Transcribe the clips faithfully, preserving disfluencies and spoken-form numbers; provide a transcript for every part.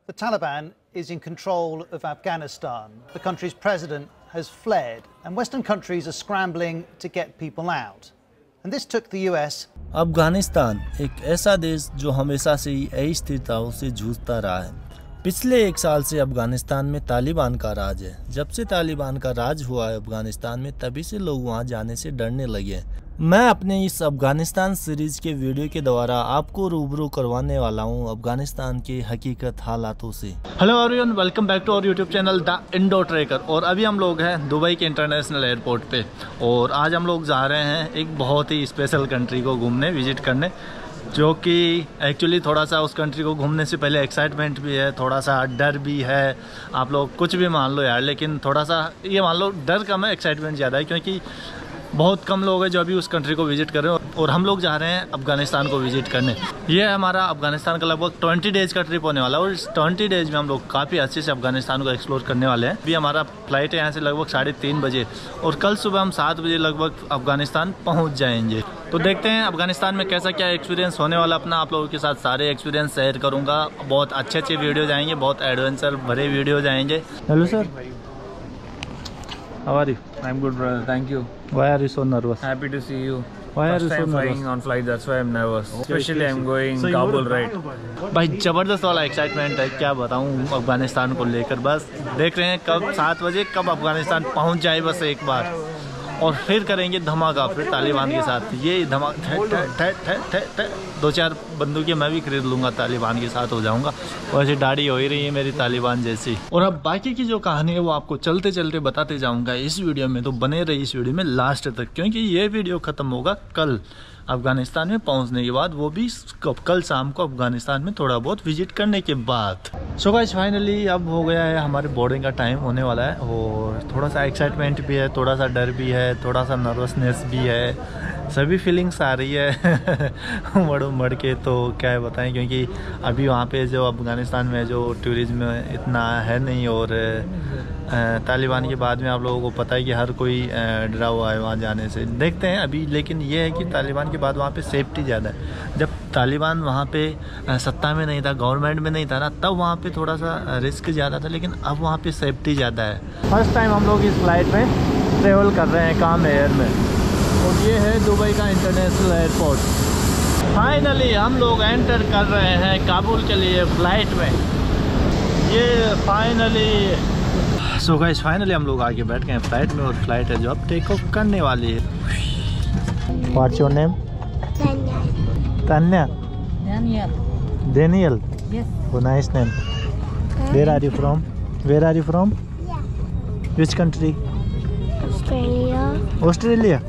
The Taliban is in control of Afghanistan. The country's president has fled, and Western countries are scrambling to get people out. And this took the U S. Afghanistan एक ऐसा देश जो हमेशा से ही अस्थिरताओं से जूझता रहा है। पिछले एक साल से अफगानिस्तान में तालिबान का राज है। जब से तालिबान का राज हुआ है अफगानिस्तान में, तभी से लोग वहां जाने से डरने लगे। मैं अपने इस अफगानिस्तान सीरीज के वीडियो के द्वारा आपको रूबरू करवाने वाला हूं अफगानिस्तान के हकीकत हालातों से। Hello everyone, welcome back to our YouTube channel the Indo Trekker. और अभी हम लोग हैं दुबई के इंटरनेशनल एयरपोर्ट पे, और आज हम लोग जा रहे हैं एक बहुत ही स्पेशल कंट्री को घूमने, विजिट करने, जो कि एक्चुअली थोड़ा सा उस कंट्री को घूमने से पहले एक्साइटमेंट भी है, थोड़ा सा डर भी है। आप लोग कुछ भी मान लो यार, लेकिन थोड़ा सा ये मान लो डर कम है, एक्साइटमेंट ज़्यादा है, क्योंकि बहुत कम लोग हैं जो अभी उस कंट्री को विजिट कर रहे हैं। और हम लोग जा रहे हैं अफगानिस्तान को विजिट करने। ये है हमारा अफगानिस्तान का लगभग ट्वेंटी डेज का ट्रिप होने वाला है, और इस ट्वेंटी डेज में हम लोग काफ़ी अच्छे से अफगानिस्तान को एक्सप्लोर करने वाले हैं। अभी हमारा फ्लाइट है यहाँ से लगभग साढ़े तीन बजे, और कल सुबह हम सात बजे लगभग अफगानिस्तान पहुँच जाएंगे। तो देखते हैं अफगानिस्तान में कैसा क्या एक्सपीरियंस होने वाला। अपना आप लोगों के साथ सारे एक्सपीरियंस शेयर करूँगा। बहुत अच्छे अच्छे वीडियो जाएंगे, बहुत एडवेंचर भरे वीडियो जाएंगे। Hello sir, how are you? I'm good, brother. Thank you. Why are you so nervous? Happy to see you. Why First are you so time nervous? flying on flight, that's why I'm nervous. Especially I'm going So Kabul, right? भाई ज़बरदस्त वाला excitement है, क्या बताऊँ अफगानिस्तान को लेकर। बस देख रहे हैं कब सात बजे कब अफगानिस्तान पहुँच जाए बस एक बार, और फिर करेंगे धमाका फिर तालिबान के साथ। ये धमाका दो चार बंदूकें मैं भी खरीद लूँगा, तालिबान के साथ हो जाऊँगा। वैसे दाढ़ी हो ही रही है मेरी तालिबान जैसी। और अब बाकी की जो कहानी है वो आपको चलते चलते बताते जाऊँगा इस वीडियो में, तो बने रही इस वीडियो में लास्ट तक, क्योंकि ये वीडियो ख़त्म होगा कल अफगानिस्तान में पहुंचने के बाद, वो भी कल शाम को अफगानिस्तान में थोड़ा बहुत विजिट करने के बाद। सो गाइस फाइनली अब हो गया है, हमारे बोर्डिंग का टाइम होने वाला है, और थोड़ा सा एक्साइटमेंट भी है, थोड़ा सा डर भी है, थोड़ा सा नर्वसनेस भी है, सभी फीलिंग्स आ रही है उमड़ उमड़ के। तो क्या है बताएं, क्योंकि अभी वहाँ पे जो अफगानिस्तान में जो टूरिज्म इतना है नहीं, और तालिबान के बाद में आप लोगों को पता है कि हर कोई डरा हुआ है वहाँ जाने से। देखते हैं अभी, लेकिन ये है कि तालिबान के बाद वहाँ पे सेफ्टी ज़्यादा है। जब तालिबान वहाँ पे सत्ता में नहीं था, गवर्नमेंट में नहीं था ना, तब वहाँ पे थोड़ा सा रिस्क ज़्यादा था, लेकिन अब वहाँ पे सेफ्टी ज़्यादा है। फर्स्ट टाइम हम लोग इस फ्लाइट में ट्रेवल कर रहे हैं काम एयर में, और ये है दुबई का इंटरनेशनल एयरपोर्ट। फाइनली हम लोग एंटर कर रहे हैं काबुल के लिए फ्लाइट में। ये फाइनली सो गाइस फाइनली हम लोग आगे बैठ गए हैं फ्लाइट में, और फ्लाइट है जो अब टेक ऑफ करने वाली है। What's your name? Tanya. Daniel. Daniel. Yes. Oh, nice name. Where are you from? Where are you from? Yeah. Which country? Australia. Australia.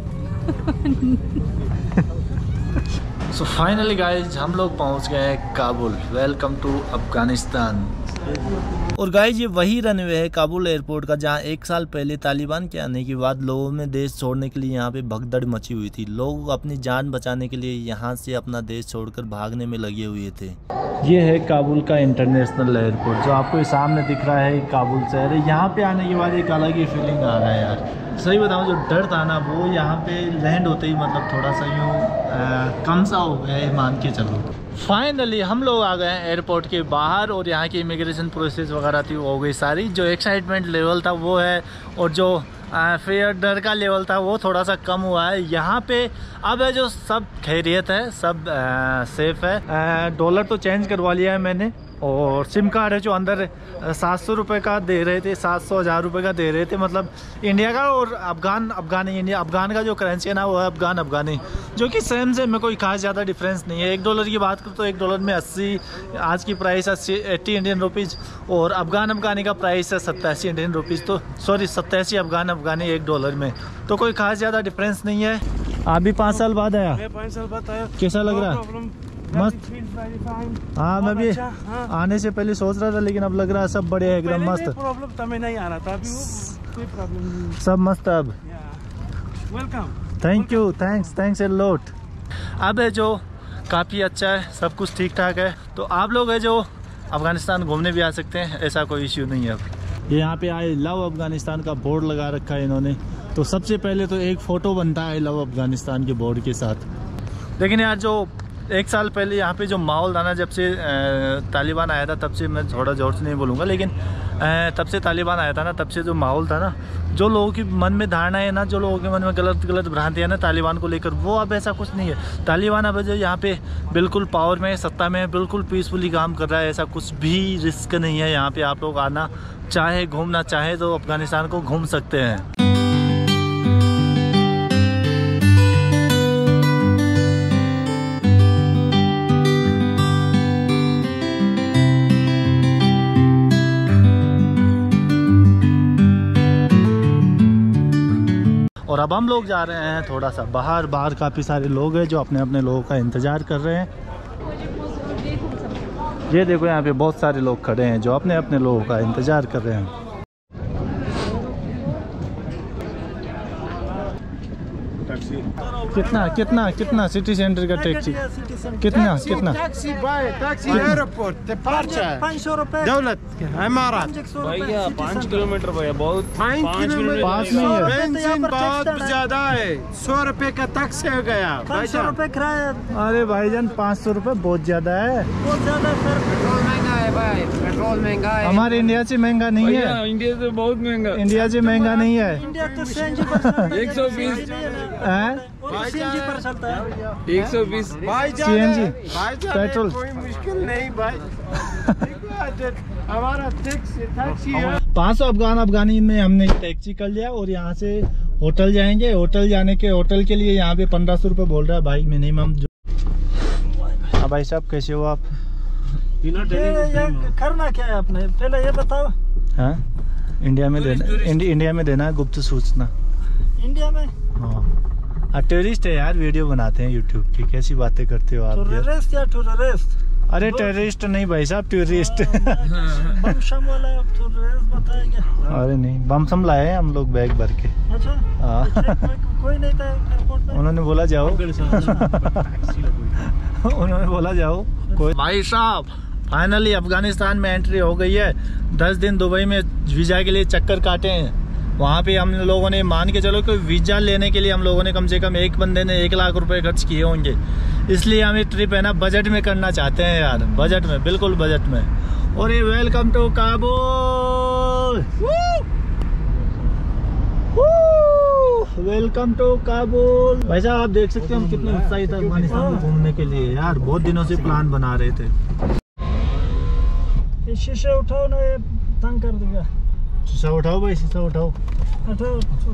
So finally guys हम लोग पहुंच गए हैं काबुल। Welcome to Afghanistan. और गाइज ये वही रनवे है काबुल एयरपोर्ट का, जहां एक साल पहले तालिबान के आने के बाद लोगों में देश छोड़ने के लिए यहां पे भगदड़ मची हुई थी। लोग अपनी जान बचाने के लिए यहां से अपना देश छोड़कर भागने में लगे हुए थे। ये है काबुल का इंटरनेशनल एयरपोर्ट, जो आपको सामने दिख रहा है काबुल शहर है। यहाँ पे आने के बाद एक अलग ही फीलिंग आ रहा है यार। सही बताऊँ, जो डर था ना वो यहाँ पे लैंड होते ही मतलब थोड़ा सा यूँ कम सा हो गया है, मान के चलो। फाइनली हम लोग आ गए हैं एयरपोर्ट के बाहर, और यहाँ की इमिग्रेशन प्रोसेस वगैरह थी वो हो गई सारी। जो एक्साइटमेंट लेवल था वो है, और जो फिर डर का लेवल था वो थोड़ा सा कम हुआ है। यहाँ पे अब है जो सब खैरियत है, सब आ, सेफ है। डॉलर तो चेंज करवा लिया है मैंने, और सिम कार्ड है जो अंदर सात सौ रुपये का दे रहे थे, सात सौ हज़ार रुपये का दे रहे थे, मतलब इंडिया का। और अफगान अफगानी इंडिया अफगान का जो करेंसी है ना वो है अफगान अफगानी, जो कि सेम से में कोई खास ज़्यादा डिफरेंस नहीं है। एक डॉलर की बात करूँ तो एक डॉलर में अस्सी, आज की प्राइस अस्सी एट्टी इंडियन रुपीज़, और अफगान अफगानी का प्राइस है सत्तासी इंडियन रुपीज़, तो सॉरी सत्तासी अफगान अफगानी एक डॉलर में, तो कोई खास ज़्यादा डिफरेंस नहीं है। आप भी पाँच साल बाद आया? पाँच साल बाद आया। कैसा लग रहा है? मस्त। हाँ मैं भी आने से पहले सोच रहा था, लेकिन अब लग रहा है सब बढ़िया एकदम मस्त। प्रॉब्लम तो मैं नहीं आ रहा था, अभी वो कोई प्रॉब्लम नहीं, सब मस्त है अब। Welcome. Thank you, thanks thanks a lot. अब है जो काफ़ी अच्छा है, सब कुछ ठीक ठाक है, तो आप लोग है जो अफगानिस्तान घूमने भी आ सकते हैं, ऐसा कोई इश्यू नहीं है। अब ये यहाँ पे आई लव अफगानिस्तान का बोर्ड लगा रखा है इन्होंने, तो सबसे पहले तो एक फ़ोटो बनता है आई लव अफगानिस्तान के बोर्ड के साथ। लेकिन यार जो एक साल पहले यहाँ पे जो माहौल था ना, जब से तालिबान आया था तब से, मैं थोड़ा जोर से नहीं बोलूँगा लेकिन तब से तालिबान आया था ना, तब से जो माहौल था ना, जो लोगों के मन में धारणा है ना, जो लोगों के मन में गलत गलत भ्रांति है ना तालिबान को लेकर, वो अब ऐसा कुछ नहीं है। तालिबान अब जो यहाँ पे बिल्कुल पावर में, सत्ता में, बिल्कुल पीसफुली काम कर रहा है। ऐसा कुछ भी रिस्क नहीं है यहाँ पे। आप लोग आना चाहे, घूमना चाहे तो अफगानिस्तान को घूम सकते हैं। और अब हम लोग जा रहे हैं थोड़ा सा बाहर। बाहर काफ़ी सारे लोग हैं जो अपने अपने लोगों का इंतज़ार कर रहे हैं। ये देखो यहाँ पे बहुत सारे लोग खड़े हैं जो अपने अपने लोगों का इंतज़ार कर रहे हैं। कितना कितना कितना सिटी सेंटर का टैक्सी कितना कितना टैक्सी बाय टैक्सी एयरपोर्ट पाँच सौ रुपए दौलत इमारत भैया पाँच किलोमीटर भैया बहुत पाँच किलोमीटर पास में है। बेंजीन बहुत ज्यादा है। सौ रुपए का टैक्सी हो गया। पाँच सौ रुपए किराया। अरे भाईजान पाँच सौ रुपये बहुत ज़्यादा है। बहुत ज्यादा सर। पेट्रोल महंगा है भाई, पेट्रोल महंगा है। हमारे इंडिया से महंगा नहीं है। इंडिया से बहुत महंगा। इंडिया से महंगा नहीं है। इंडिया तो सीएनजी पर एक सौ बीस सीएनजी पर चलता है। एक सौ बीस सीएनजी पेट्रोल। कोई मुश्किल नहीं भाई। हमारा टैक्सी टैक्सी है। पाँच सौ अफगान अफगानी में हमने टैक्सी कर लिया और यहाँ से होटल जाएंगे। होटल जाने के होटल के लिए यहाँ पे पंद्रह सौ रुपये बोल रहा है भाई मिनिमम। हाँ भाई साहब कैसे हो आप? ये करना क्या है आपने, पहले ये बताओ। हाँ इंडिया में देना, इंडि, इंडिया में देना है गुप्त सूचना। इंडिया में? हाँ टूरिस्ट है यार, वीडियो बनाते हैं यूट्यूब की। कैसी बातें करते हो आप? टूरिस्ट या टूरिस्ट? अरे टेररिस्ट नहीं भाई साहब, टूरिस्ट। बम शम वाला टूरिस्ट बताएंगे। अरे नहीं, बम सम लाए हैं हम लोग बैग भर के। अच्छा हाँ कोई नहीं था एयरपोर्ट में? उन्होंने बोला जाओ। उन्होंने बोला जाओ कोई। भाई साहब फाइनली अफगानिस्तान में एंट्री हो गई है। दस दिन दुबई में वीज़ा के लिए चक्कर काटे हैं। वहाँ पे हम लोगों ने मान के चलो कि वीज़ा लेने के लिए हम लोगों ने कम से कम एक बंदे ने एक लाख रुपए खर्च किए होंगे। इसलिए हम ये ट्रिप है ना बजट में करना चाहते हैं यार, बजट में, बिल्कुल बजट में। और ये welcome to Kabul, welcome to Kabul. भाई साहब आप देख सकते हैं हम कितने उत्साहित हैं अफगानिस्तान में घूमने के लिए यार। बहुत दिनों से प्लान बना रहे थे। शीशे उठाओ ना, ये तंग कर देगा। शीशा उठाओ भाई, शीशा उठाओ। उठाओ।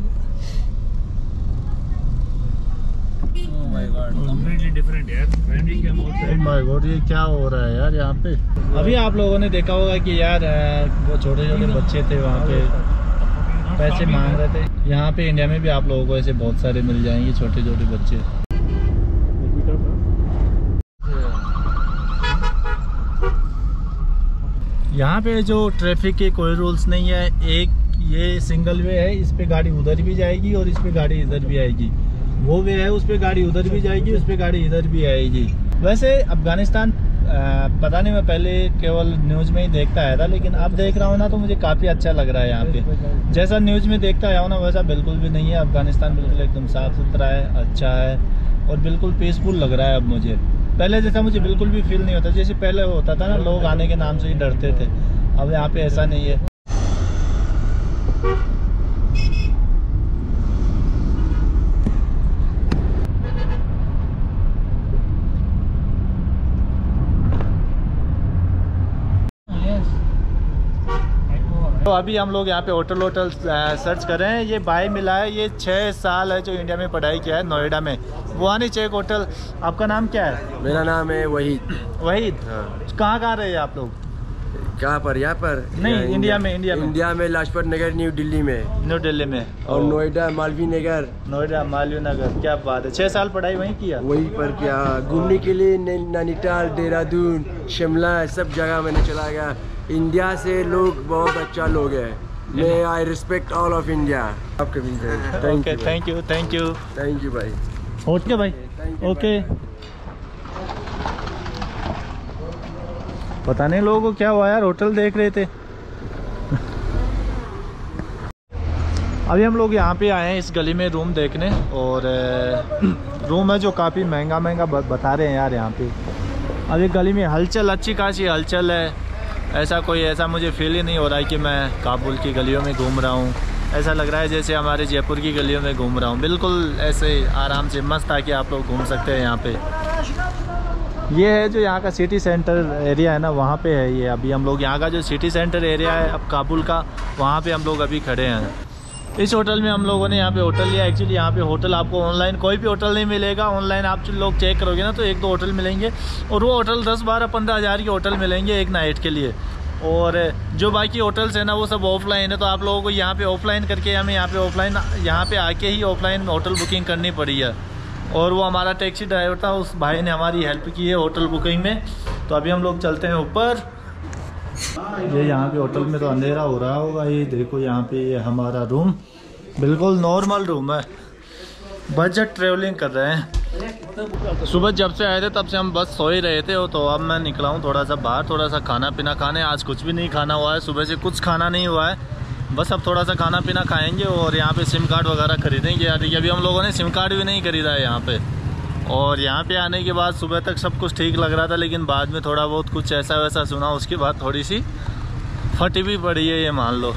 Oh my God, completely different यार। When we came out Oh my God, ये क्या हो रहा है यार यहाँ पे? अभी आप लोगों ने देखा होगा कि यार वो छोटे छोटे बच्चे थे वहाँ पे, पैसे मांग रहे थे। यहाँ पे इंडिया में भी आप लोगों को ऐसे बहुत सारे मिल जाएंगे छोटे छोटे बच्चे। यहाँ पे जो ट्रैफिक के कोई रूल्स नहीं है। एक ये सिंगल वे है, इस पे गाड़ी उधर भी जाएगी और इस पे गाड़ी इधर भी आएगी। वो वे है, उस पे गाड़ी उधर भी जाएगी, उस पे गाड़ी इधर भी आएगी। वैसे अफगानिस्तान पता नहीं, मैं पहले केवल न्यूज़ में ही देखता आया था, लेकिन अब देख रहा हूँ ना तो मुझे काफ़ी अच्छा लग रहा है यहाँ पे। जैसा न्यूज़ में देखता आया हूँ ना वैसा बिल्कुल भी नहीं है। अफगानिस्तान बिल्कुल एकदम साफ़ सुथरा है, अच्छा है और बिल्कुल पीसफुल लग रहा है अब मुझे। पहले जैसा मुझे बिल्कुल भी फील नहीं होता, जैसे पहले होता था ना लोग आने के नाम से ही डरते थे। अब यहाँ पे ऐसा नहीं है। तो अभी हम लोग यहाँ पे होटल होटल सर्च कर रहे हैं। ये भाई मिला है, ये छः साल है जो इंडिया में पढ़ाई किया है नोएडा में, वहानी चेक होटल। आपका नाम क्या है? मेरा नाम है वहीद। वहीद, हाँ। कहाँ कहाँ रहे आप लोग? कहाँ पर? यहाँ पर नहीं, इंडिया में। इंडिया में इंडिया में लाजपत नगर, न्यू दिल्ली में। न्यू दिल्ली में। और नोएडा मालवीय नगर। नोएडा मालवीय नगर, क्या बात है। छः साल पढ़ाई वहीं किया? वहीं पर क्या, घूमने के लिए नैनीताल, देहरादून, शिमला, सब जगह मैंने चला गया। इंडिया से लोग बहुत अच्छा लोग हैं। मैं I respect all of India. आपके भी thank you thank you thank you thank you भाई। ओके भाई, ओके। पता नहीं लोगों को क्या हुआ यार, होटल देख रहे थे। अभी हम लोग यहाँ पे आए हैं इस गली में रूम देखने, और रूम है जो काफ़ी महंगा महंगा बता रहे हैं यार यहाँ पे। अभी गली में हलचल अच्छी खासी हलचल है, ऐसा कोई ऐसा मुझे फील ही नहीं हो रहा है कि मैं काबुल की गलियों में घूम रहा हूँ। ऐसा लग रहा है जैसे हमारे जयपुर की गलियों में घूम रहा हूँ, बिल्कुल ऐसे आराम से मस्त आके आप लोग घूम सकते हैं यहाँ पे। ये है जो यहाँ का सिटी सेंटर एरिया है ना, वहाँ पे है ये। अभी हम लोग यहाँ का जो सिटी सेंटर एरिया है अब काबुल का, वहाँ पे हम लोग अभी खड़े हैं। इस होटल में हम लोगों ने यहाँ पे होटल लिया। एक्चुअली यहाँ पे होटल आपको ऑनलाइन कोई भी होटल नहीं मिलेगा। ऑनलाइन आप जो लोग चेक करोगे ना तो एक दो होटल मिलेंगे, और वो होटल दस बारह पंद्रह हज़ार के होटल मिलेंगे एक नाइट के लिए। और जो बाकी होटल्स है ना वो सब ऑफलाइन है, तो आप लोगों को यहाँ पे ऑफलाइन करके हमें यहाँ पे ऑफलाइन यहाँ पे आके ही ऑफलाइन होटल बुकिंग करनी पड़ी है। और वो हमारा टैक्सी ड्राइवर था, उस भाई ने हमारी हेल्प की है होटल बुकिंग में। तो अभी हम लोग चलते हैं ऊपर। ये यहाँ पे होटल में तो अंधेरा हो रहा होगा, ये देखो यहाँ पे ये हमारा रूम बिल्कुल नॉर्मल रूम है। बजट ट्रेवलिंग कर रहे हैं। सुबह जब से आए थे तब से हम बस सो ही रहे थे, तो अब मैं निकला हूँ थोड़ा सा बाहर, थोड़ा सा खाना पीना खाने। आज कुछ भी नहीं खाना हुआ है, सुबह से कुछ खाना नहीं हुआ है, बस अब थोड़ा सा खाना पीना खाएंगे और यहाँ पे सिम कार्ड वगैरह खरीदेंगे। यार अभी हम लोगों ने सिम कार्ड भी नहीं खरीदा है यहाँ पे। और यहाँ पे आने के बाद सुबह तक सब कुछ ठीक लग रहा था, लेकिन बाद में थोड़ा बहुत कुछ ऐसा वैसा सुना, उसके बाद थोड़ी सी फटी भी पड़ी है ये मान लो।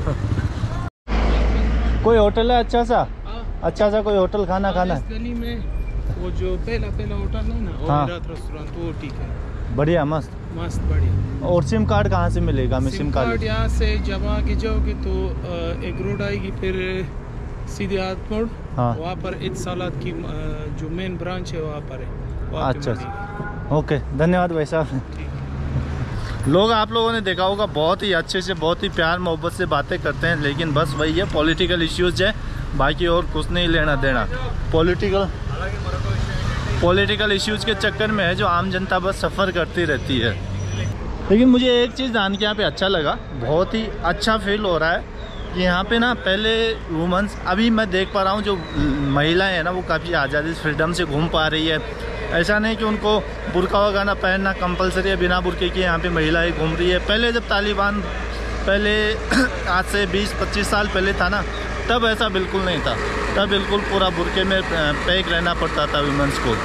कोई होटल है अच्छा सा? अच्छा सा कोई होटल खाना खाना है? गली में वो जो पहला पहला होटल है ना, हाँ। रेस्टोरेंट, वो ठीक है, बढ़िया मस्त मस्त बढ़िया। और सिम कार्ड कहाँ से मिलेगा? मैं सिम कार्ड यहाँ से जब आगे जाओगे तो एक रोड आएगी, फिर सीधे हाथ मोड़, हाँ। वहाँ पर इत्सलात की जो मेन ब्रांच है वहाँ पर है। अच्छा ओके, धन्यवाद भाई साहब। लोग आप लोगों ने देखा होगा बहुत ही अच्छे से, बहुत ही प्यार मोहब्बत से बातें करते हैं, लेकिन बस वही है पॉलिटिकल इश्यूज है, बाकी और कुछ नहीं लेना देना। पॉलिटिकल पॉलिटिकल इश्यूज के चक्कर में है जो आम जनता बस सफ़र करती रहती है। लेकिन मुझे एक चीज़ जान के यहाँ पे अच्छा लगा, बहुत ही अच्छा फील हो रहा है कि यहाँ पे ना पहले वुमेंस, अभी मैं देख पा रहा हूँ जो महिलाएं हैं ना वो काफ़ी आज़ादी फ्रीडम से घूम पा रही है। ऐसा नहीं कि उनको बुर्का वगैरह पहनना कंपलसरी है, बिना बुर्के के यहाँ पे महिलाएं घूम रही है। पहले जब तालिबान पहले आज से बीस पच्चीस साल पहले था ना, तब ऐसा बिल्कुल नहीं था, तब बिल्कुल पूरा बुर्के में पैक रहना पड़ता था वुमेंस को।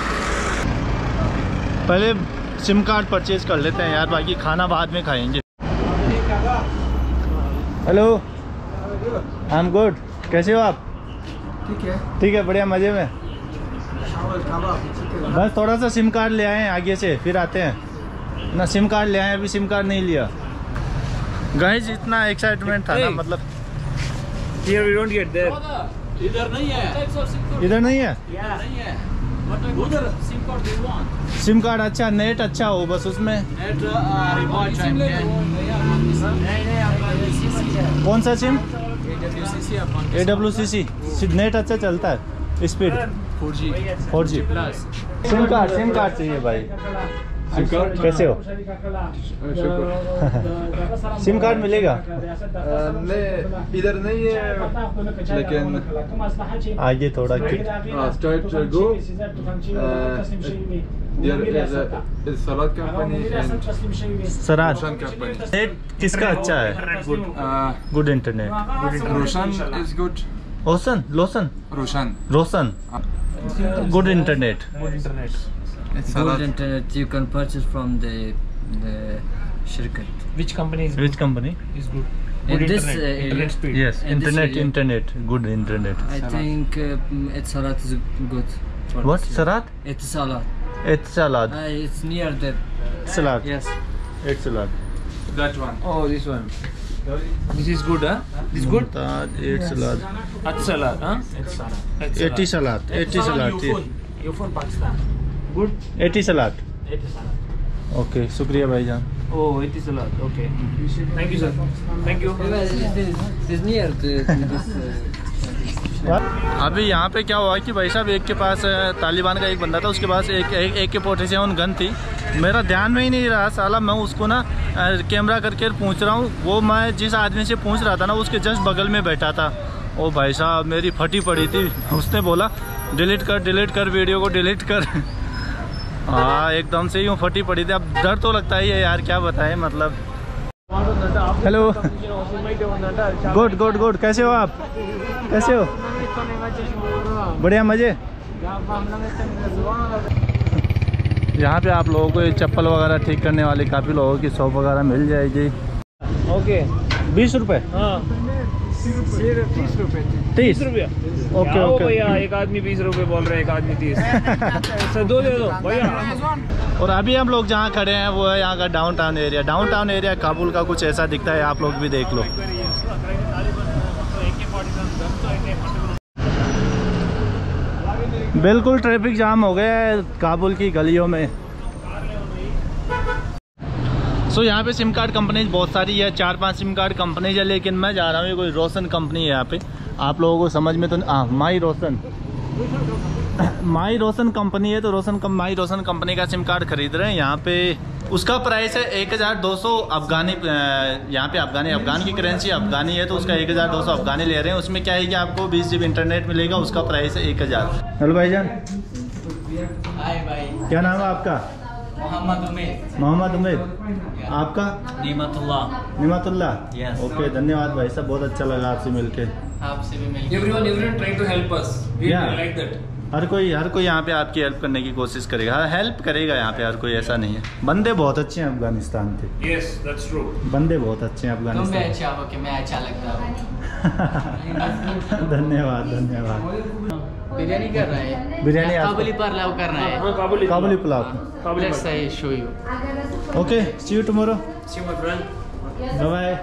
पहले सिम कार्ड परचेज कर लेते हैं यार, बाकी खाना बाद में खाएंगे। हेलो, आई एम गुड, कैसे हो आप? ठीक है ठीक है, बढ़िया, मज़े में। बस थोड़ा सा सिम कार्ड ले आए हैं आगे से, फिर आते हैं ना। सिम कार्ड ले आए, अभी सिम कार्ड नहीं लिया। गाइस इतना एक्साइटमेंट था ना, मतलब Here we don't get there. इधर नहीं है, उधर सिम कार्ड दे वांट। सिम कार्ड अच्छा, नेट अच्छा हो बस उसमें। नेट रिवार्ड चाहिए। कौन सा sim? A W C C A W C C. Net अच्छा चलता है, speed four G four G plus. Sim card sim card चाहिए भाई। सिम कार्ड कैसे हो? सिम कार्ड मिलेगा? इधर नहीं है, लेकिन आगे थोड़ा स्टार्ट गो सलाद कंपनी, सराज रोशन कंपनी। नेट किसका अच्छा है? Good good internet. Roshan is good. Roshan लोशन Roshan Roshan good internet. Good internet you can purchase from the the shirkat. Which company is Which company? is good? In Good this internet, area, internet speed. Yes, In this internet area. internet good internet. I think uh, Etisalat is good. For What? this area. Sarat? Etisalat. Etisalat. Uh, it's near the. Salat. Yes. Etisalat. that one. Oh, this one. This is good, huh? This good? Etisalat. Atsalat, huh? Atsalat. Etisalat. Etisalat. Your phone. Your phone Pakistan. Good. Etisalat. Etisalat. Okay, शुक्रिया भाईजान। Oh, Etisalat. Okay. Thank you, sir. Thank you. It's near the, this. Uh, अभी यहाँ पे क्या हुआ कि भाई साहब एक के पास तालिबान का एक बंदा था, उसके पास एक एक, एक के फोर्टी सेवन गन थी। मेरा ध्यान में ही नहीं रहा साला, मैं उसको ना कैमरा करके पूछ रहा हूँ। वो मैं जिस आदमी से पूछ रहा था ना उसके जस्ट बगल में बैठा था। ओ भाई साहब मेरी फटी पड़ी थी। उसने बोला डिलीट कर डिलीट कर वीडियो को डिलीट कर। हाँ एकदम से यूँ फटी पड़ी थी। अब डर तो लगता ही है यार, क्या बताएं मतलब। हेलो, गुड गुड गुड, कैसे हो आप? कैसे हो? बढ़िया, मजे। यहाँ पे आप लोगों को चप्पल वगैरह ठीक करने वाले काफ़ी लोगों की शॉप वगैरह मिल जाएगी। ओके, बीस रुपये? हाँ, तीस रुपये। तीस रुपया? ओके ओके भैया, एक आदमी बीस रुपये बोल रहे हैं, एक आदमी तीस। सर दो दे दो भैया। और अभी हम लोग जहाँ खड़े हैं वो है यहाँ का downtown area. Downtown area Kabul का कुछ ऐसा दिखता है, आप लोग भी देख लो। बिल्कुल ट्रैफिक जाम हो गया है काबुल की गलियों में। सो so, यहाँ पे सिम कार्ड कंपनीज बहुत सारी है, चार पांच सिम कार्ड कंपनीज है, लेकिन मैं जा रहा हूँ, ये कोई रोशन कंपनी है यहाँ पे। आप लोगों को समझ में तो आ, माई रोशन माई रोशन कंपनी है, तो Roshan come my Roshan company का सिम कार्ड खरीद रहे हैं यहाँ पे। उसका प्राइस है एक हज़ार दो सौ अफगानी। यहाँ पे अफगानी अफगान की करेंसी अफगानी है, तो उसका एक हज़ार दो सौ अफगानी ले रहे हैं। उसमें क्या है कि आपको बीस जी बी इंटरनेट मिलेगा, उसका प्राइस है एक हज़ार। हेलो भाईजान, हाय भाई, क्या नाम है आपका? मोहम्मद उमेर। मोहम्मद उमेर, आपका? निमतुल्लाह। निमतुल्लाह, Yes. ओके, धन्यवाद भाई साहब, बहुत अच्छा लगा आपसे मिलके। आपसे भी मिलके। Everyone, everyone trying to help us. We Yeah. like that. हर कोई हर कोई यहाँ पे आपकी हेल्प करने की कोशिश करेगा, हेल्प करेगा यहाँ पे हर कोई, ऐसा नहीं है। बंदे बहुत अच्छे हैं अफगानिस्तान के। Yes, that's true. बंदे बहुत अच्छे हैं तुम भी अफगानिस्तान। अच्छा हो कि मैं अच्छा लगता हूँ। धन्यवाद धन्यवाद। बिरयानी कर रहा है? बिरयानी आपको- काबुली पुलाव करना है। Kabuli Kabuli pulao. Let's I show you. Okay, see you tomorrow. See you, my friend. Bye bye.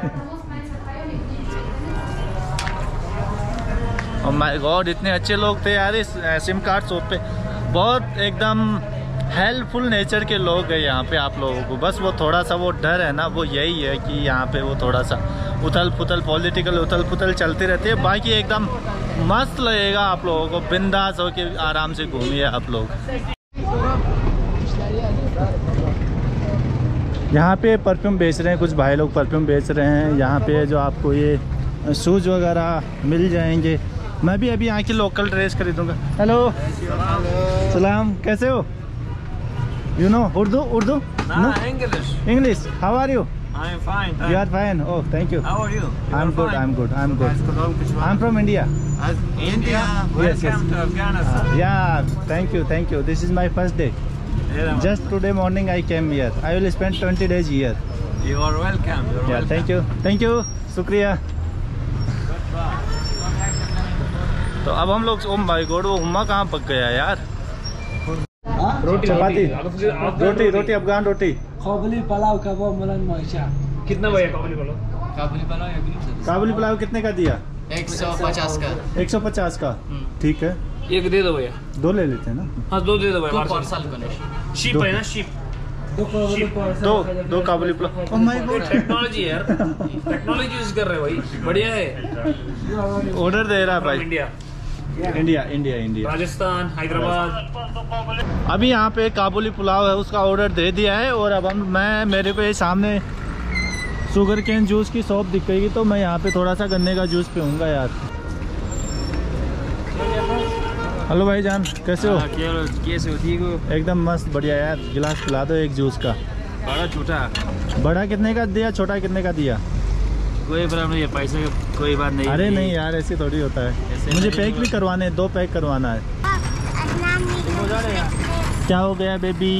और माय गॉड, इतने अच्छे लोग थे यार इस सिम कार्ड शॉप पे, बहुत एकदम हेल्पफुल नेचर के लोग हैं यहाँ पे आप लोगों को। बस वो थोड़ा सा वो डर है ना, वो यही है कि यहाँ पे वो थोड़ा सा उथल पुथल, पॉलिटिकल उथल पुथल चलती रहती है। बाकी एकदम मस्त लगेगा आप लोगों को, बिंदास होके आराम से घूमिए आप लोग। यहाँ पे परफ्यूम बेच रहे हैं कुछ भाई लोग, परफ्यूम बेच रहे हैं यहाँ पे, जो आपको ये शूज़ वगैरह मिल जाएंगे। मैं भी अभी यहाँ की लोकल ड्रेस खरीदूंगा। हेलो, सलाम, कैसे हो? You know Urdu? Urdu no, English. English. How are you? I am fine. You are fine, oh thank you. How are you? I am good, I am good, I am good. I am from India. India. Yes, yes. Welcome to Afghanistan. Yeah, thank you thank you, this is my first day. Just today morning I came here. I will spend twenty days here. You are welcome. You are Yeah, welcome. thank you, thank you, शुक्रिया। तो अब हम लोग, oh my God, वो हुम्मा कहाँ पक गया यार? रोटी, चपाती, रोटी, रोटी रोटी अफगान रोटी। काबुली पुलाव कबाब मलन माशा। कितना भैया काबुली पुलाव? काबुली पुलाव या ग्रीन? काबुली पुलाव कितने का दिया? एक सौ पचास का। एक सौ पचास का, ठीक है, एक दे दो भैया। दो ले लेते हैं ना। हाँ, दो दे दो भैया। Parcel connection. शीप है ना, शीप। दो दो Kabuli pulao. Oh my god, technology यार, टेक्नोलॉजी यूज कर रहे हैं भाई, बढ़िया है। ऑर्डर दे रहा है भाई। India, India India India, Rajasthan, Hyderabad. अभी यहाँ पे काबुली पुलाव है, उसका ऑर्डर दे दिया है। और अब हम मैं मेरे को ये सामने शुगर केन जूस की शॉप दिख गई, तो मैं यहाँ पे थोड़ा सा गन्ने का जूस पीऊँगा यार। हेलो भाईजान, कैसे हो? कैसे हो? ठीक हो? एकदम मस्त, बढ़िया यार। गिलास पिला दो एक जूस का। बड़ा छोटा? बड़ा कितने का दिया, छोटा कितने का दिया? कोई प्रॉब्लम नहीं है, पैसे का कोई बात नहीं। अरे नहीं यार, ऐसे थोड़ी होता है। मुझे पैक भी करवाने हैं, दो पैक करवाना है। क्या हो गया बेबी?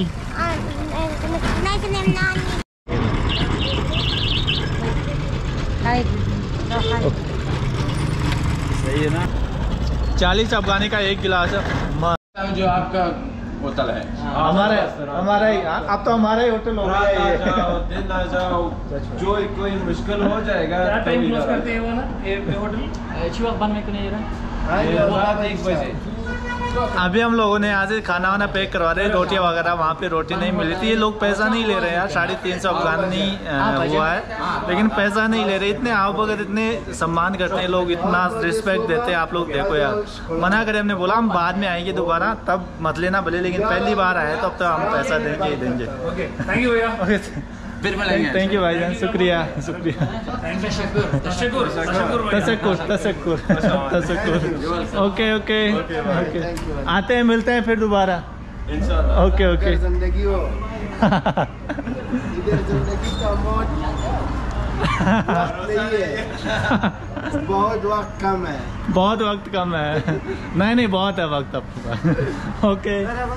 सही है ना? चालीस अफगानी का एक गिलास है। जो आपका होटल है हमारा हमारा ही, अब तो हमारा ही होटल हो गया ये। दिन आ जाओ, जो कोई मुश्किल हो जाएगा। क्या टाइम क्लोज करते हैं वो ना, ये होटल? अच्छी वक्त बंद में क्यों नहीं रहा? रात एक बजे। अभी हम लोगों ने आज खाना वाना पैक करवा रहे हैं, रोटियां वगैरह। वहाँ पे रोटी नहीं मिली थी। ये लोग पैसा नहीं ले रहे यार, साढ़े तीन सौ अफगानी हुआ है, लेकिन पैसा नहीं ले रहे। इतने आओ भगत, इतने सम्मान करते हैं लोग, इतना रिस्पेक्ट देते हैं। आप लोग देखो यार, मना करे, हमने बोला हम बाद में आएंगे दोबारा, तब मत लेना भले, लेकिन पहली बार आए तो अब तो हम पैसा देंगे ही देंगे। ओके, थैंक यू भैया। फिर मिलेंगे। थैंक यू भाईजान, शुक्रिया शुक्रिया। तशक्कुर, तशक्कुर भैया। तशक्कुर तशक्कुर तशक्कुर। ओके ओके ओके, आते हैं, मिलते हैं फिर दोबारा। Okay okay. जिंदगी हो इधर जिंदगी का मौज। बहुत वक्त कम है। बहुत वक्त कम है। नहीं नहीं बहुत है वक्त आपके पास। ओके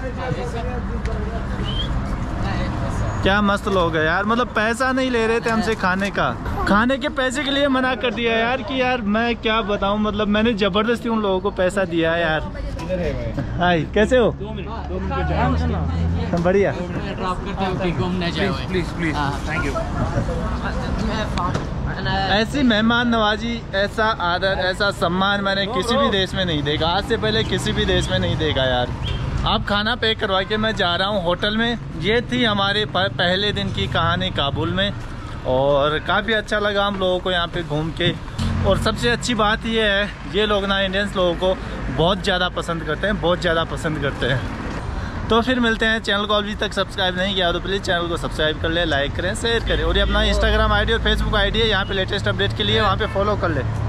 क्या मस्त लोग है यार, मतलब पैसा नहीं ले रहे थे हमसे खाने का, खाने के पैसे के लिए मना कर दिया यार कि यार मैं क्या बताऊं, मतलब मैंने जबरदस्ती उन लोगों को पैसा दिया है यार। हाय कैसे हो? दो मिनट दो मिनट बढ़िया। Please please thank you. ऐसी मेहमान नवाजी, ऐसा आदर, ऐसा सम्मान मैंने किसी भी देश में नहीं देखा, आज से पहले किसी भी देश में नहीं देखा यार। अब खाना पैक करवा के मैं जा रहा हूँ होटल में। ये थी हमारे पहले दिन की कहानी काबुल में, और काफ़ी अच्छा लगा हम लोगों को यहाँ पे घूम के। और सबसे अच्छी बात ये है, ये लोग ना इंडियंस लोगों को बहुत ज़्यादा पसंद करते हैं, बहुत ज़्यादा पसंद करते हैं। तो फिर मिलते हैं। चैनल को अभी तक सब्सक्राइब नहीं किया तो प्लीज़ चैनल को सब्सक्राइब कर ले, लाइक करें, शेयर करें। और ये अपना इंस्टाग्राम आईडी और फेसबुक आईडी है, यहाँ पे लेटेस्ट अपडेट के लिए वहाँ पे फॉलो कर ले।